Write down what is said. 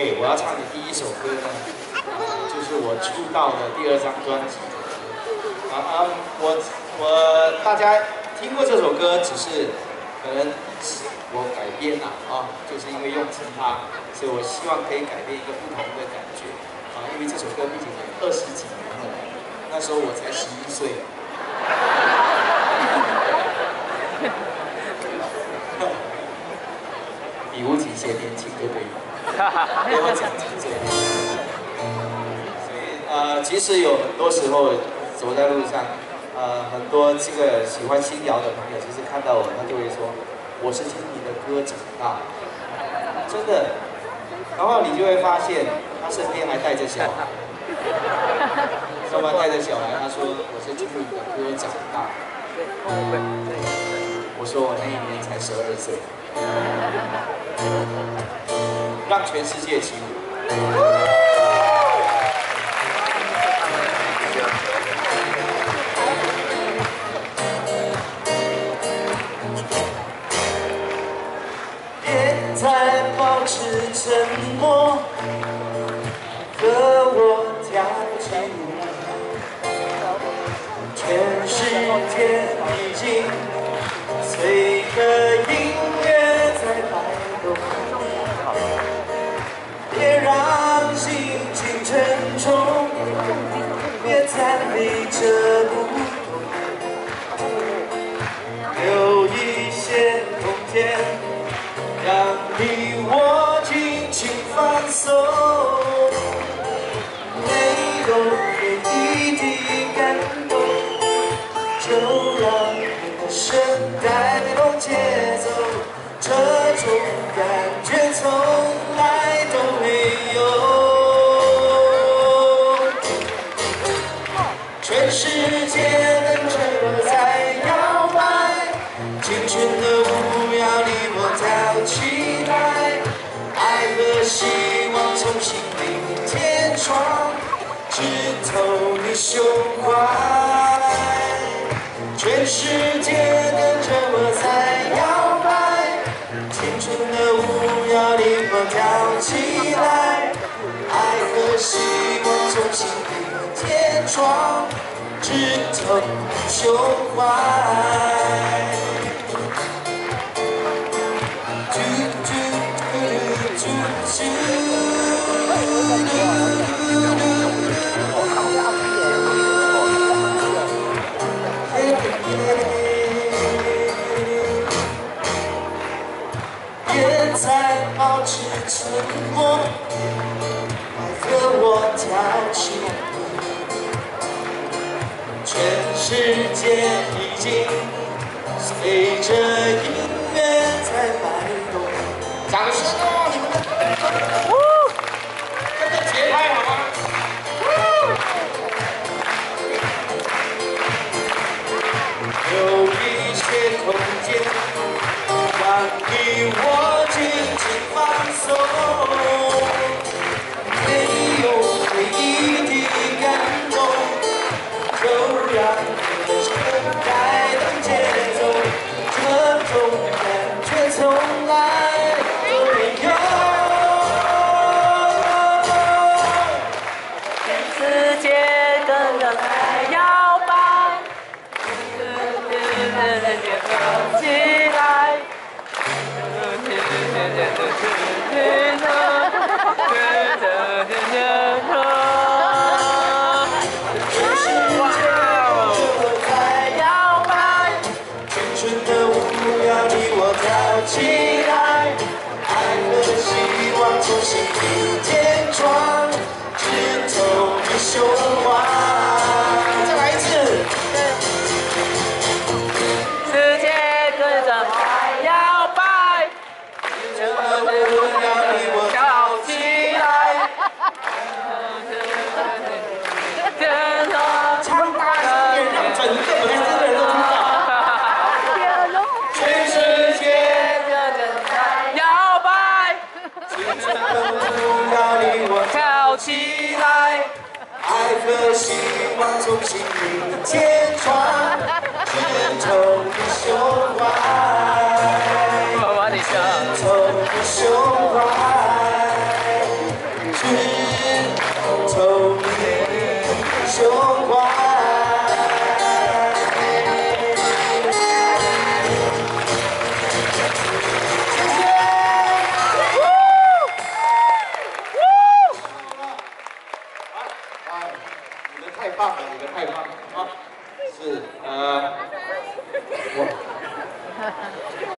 OK， 我要唱的第一首歌呢，就是我出道的第2张专辑。大家听过这首歌，只是可能我改编就是因为用吉他，所以我希望可以改变一个不同的感觉因为这首歌毕竟有20几年了，那时候我才11岁。比吴极贤年轻就对了，给我讲几岁。所以其实有很多时候走在路上，很多这个喜欢新谣的朋友，其实看到我，他就会说，我是听你的歌长大，真的。然后你就会发现，他身边还带着小孩，知道吗？带着小孩，他说我是听你的歌长大。我说我那一年才12岁。让全世界起舞。别再保持沉默，和我跳起舞。全世界已经随着音乐在摆动，别让心情沉重，别再离这不同，留一些空间，让你我尽情放松，没有一滴感动，就让你的声带动节奏，这种感觉从来都没有。全世界跟着我在摇摆，青春的舞要你我跳起来，爱和希望从心里揭穿，直透你胸怀。全世界跟着我在摇摆，青春的舞要你我跳起来，爱和希望从心里揭穿，直透你胸怀。别再保持沉默，来和我跳起舞。全世界已经随着音乐在摆动。掌声哦，你们跟着节拍好吗？有一些空间，让你我尽情放松，没有一滴感动，就让你的声带动节奏，这种感觉从来都没有。全世界跟着来摇摆，跳起来。起来，爱和希望从心里揭穿，直透你胸怀。再来一次。世界跟着我摇摆，这个舞要你我跳起来。唱大声点，让整个门市的人都听到。全世界。要你我跳起来，爱和希望从心里揭穿，直透你胸怀，直透你胸怀。 透明胸怀。 你们太棒了，你们太棒了啊！是我。